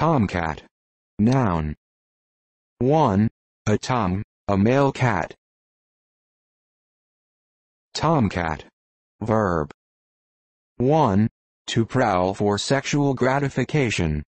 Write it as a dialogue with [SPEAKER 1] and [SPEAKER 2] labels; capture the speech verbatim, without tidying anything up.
[SPEAKER 1] Tomcat. Noun. one. A tom, a male cat. Tomcat. Verb. one. To prowl for sexual gratification.